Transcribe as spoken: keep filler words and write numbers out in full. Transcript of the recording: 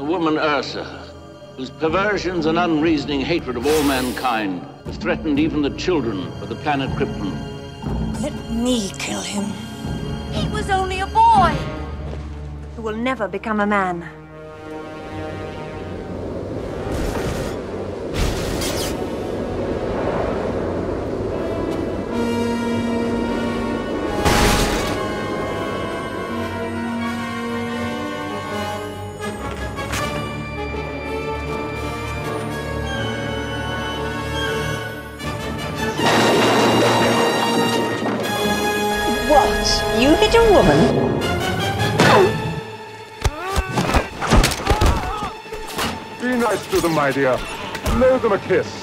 woman Ursa, whose perversions and unreasoning hatred of all mankind have threatened even the children of the planet Krypton. Let me kill him. He was only a boy! Who will never become a man. What? You hit a woman? Be nice to them, my dear. Blow them a kiss.